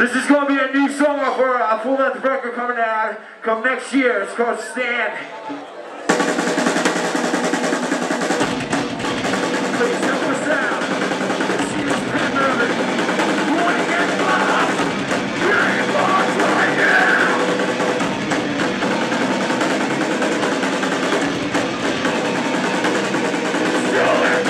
This is going to be a new song for a full-length record coming out come next year. It's called Stand. Please help us out. See this pen moving. You want to get lost? Get lost right now. Still it.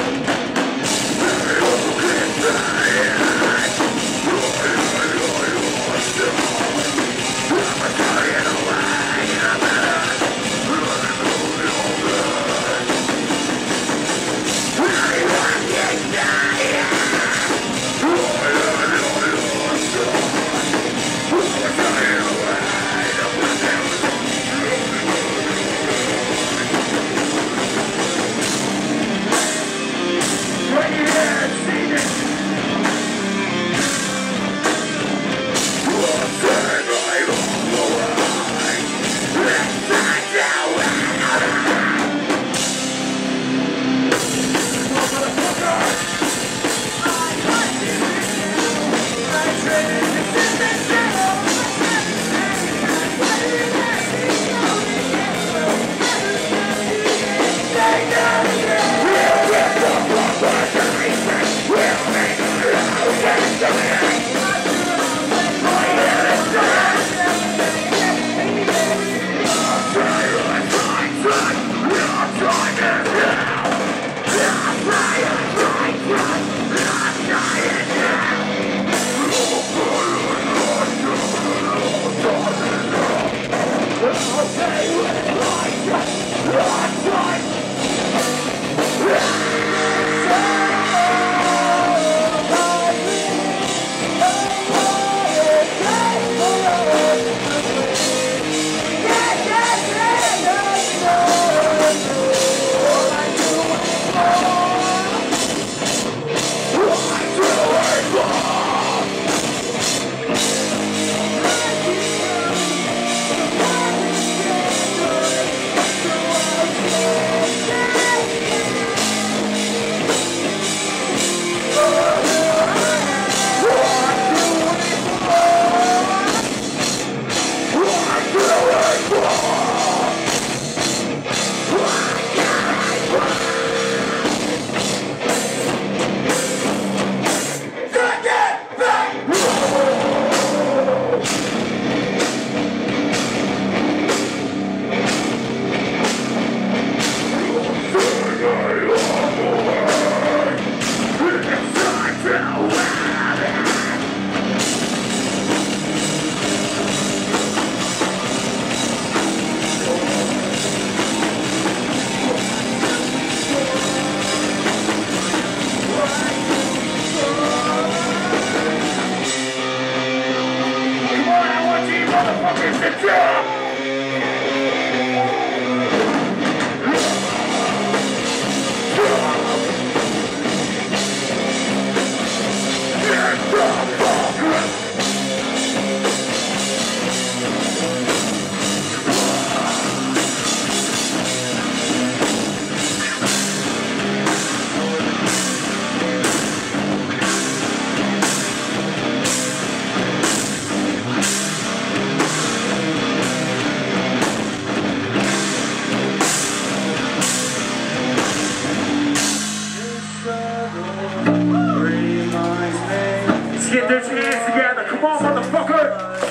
Get those hands together. Come on, motherfucker.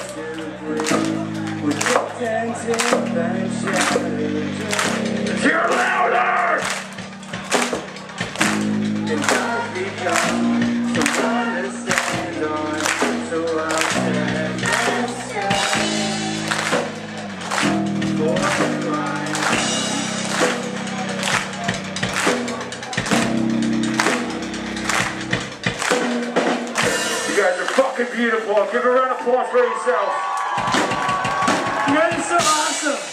You're louder. And I've become someone to stand on. So I'll stand for mine. You guys are fucking beautiful. Give a round of applause for yourselves. You guys are so awesome.